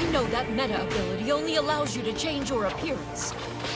know that meta ability only allows you to change your appearance.